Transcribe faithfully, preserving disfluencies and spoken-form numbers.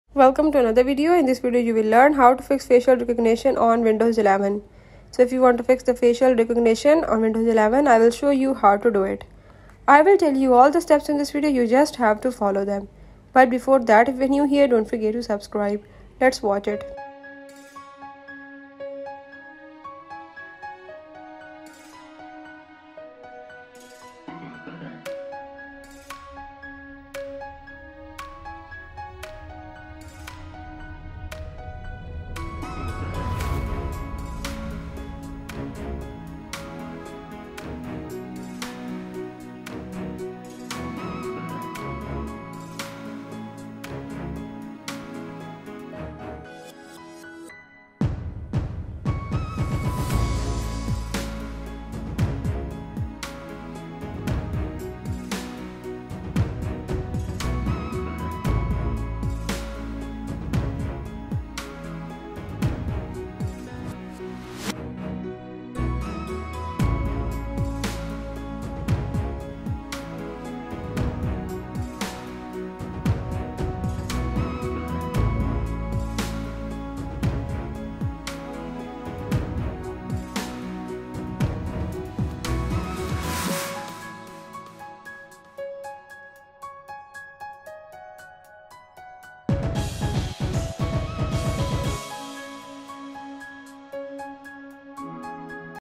Welcome to another video. In this video you will learn how to fix facial recognition on Windows eleven. So if you want to fix the facial recognition on Windows eleven, I will show you how to do it. I will tell you all the steps in this video, you just have to follow them. But before that, if you're new here, don't forget to subscribe. Let's watch it.